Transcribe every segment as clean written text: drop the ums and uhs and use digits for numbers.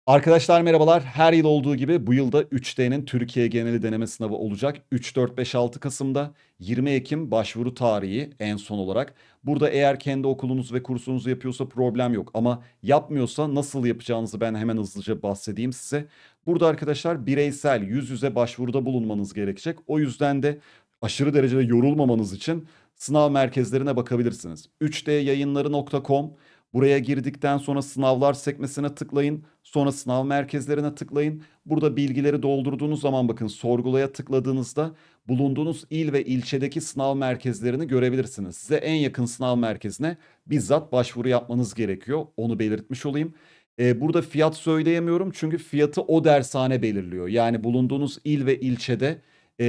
Arkadaşlar merhabalar. Her yıl olduğu gibi bu yılda 3D'nin Türkiye geneli deneme sınavı olacak. 3, 4, 5, 6 Kasım'da 20 Ekim başvuru tarihi en son olarak. Burada eğer kendi okulunuz ve kursunuzu yapıyorsa problem yok. Ama yapmıyorsa nasıl yapacağınızı ben hemen hızlıca bahsedeyim size. Burada arkadaşlar bireysel yüz yüze başvuruda bulunmanız gerekecek. O yüzden de aşırı derecede yorulmamanız için sınav merkezlerine bakabilirsiniz. 3dyayınları.com. Buraya girdikten sonra sınavlar sekmesine tıklayın. Sonra sınav merkezlerine tıklayın. Burada bilgileri doldurduğunuz zaman bakın sorgulaya tıkladığınızda bulunduğunuz il ve ilçedeki sınav merkezlerini görebilirsiniz. Size en yakın sınav merkezine bizzat başvuru yapmanız gerekiyor. Onu belirtmiş olayım. Burada fiyat söyleyemiyorum çünkü fiyatı o dershane belirliyor. Yani bulunduğunuz il ve ilçede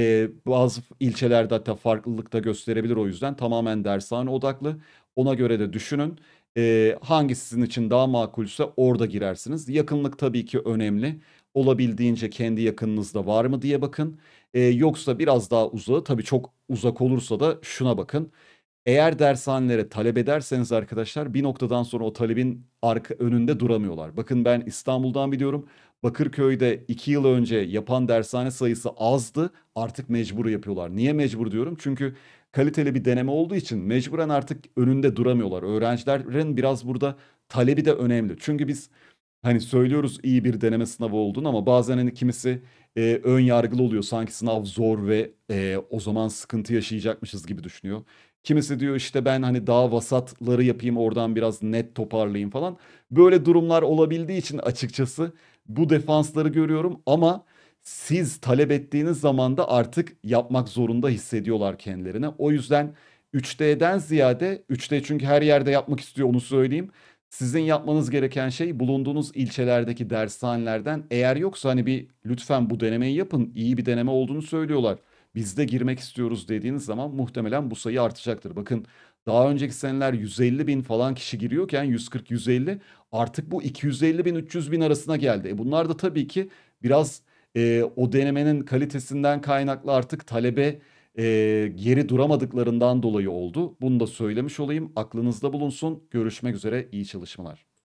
bazı ilçelerde hatta farklılık da gösterebilir, o yüzden tamamen dershane odaklı. Ona göre de düşünün. Hangisi sizin için daha makulse orada girersiniz. Yakınlık tabii ki önemli. Olabildiğince kendi yakınınızda var mı diye bakın. Yoksa biraz daha uzağı, tabii çok uzak olursa da şuna bakın. Eğer dershanelere talep ederseniz arkadaşlar bir noktadan sonra o talebin arka önünde duramıyorlar. Bakın ben İstanbul'dan biliyorum. Bakırköy'de 2 yıl önce yapan dershane sayısı azdı. Artık mecbur yapıyorlar. Niye mecbur diyorum? Çünkü kaliteli bir deneme olduğu için mecburen artık önünde duramıyorlar. Öğrencilerin biraz burada talebi de önemli. Çünkü biz hani söylüyoruz iyi bir deneme sınavı olduğunu ama bazen hani kimisi ön yargılı oluyor. Sanki sınav zor ve o zaman sıkıntı yaşayacakmışız gibi düşünüyor. Kimisi diyor işte ben hani daha vasatları yapayım, oradan biraz net toparlayayım falan. Böyle durumlar olabildiği için açıkçası bu defansları görüyorum ama siz talep ettiğiniz zaman da artık yapmak zorunda hissediyorlar kendilerine. O yüzden 3D'den ziyade 3D çünkü her yerde yapmak istiyor, onu söyleyeyim. Sizin yapmanız gereken şey bulunduğunuz ilçelerdeki dershanelerden eğer yoksa hani bir lütfen bu denemeyi yapın. İyi bir deneme olduğunu söylüyorlar. Biz de girmek istiyoruz dediğiniz zaman muhtemelen bu sayı artacaktır. Bakın daha önceki seneler 150 bin falan kişi giriyorken 140-150, artık bu 250 bin 300 bin arasına geldi. Bunlar da tabii ki biraz o denemenin kalitesinden kaynaklı artık talebe geri duramadıklarından dolayı oldu. Bunu da söylemiş olayım. Aklınızda bulunsun. Görüşmek üzere. İyi çalışmalar.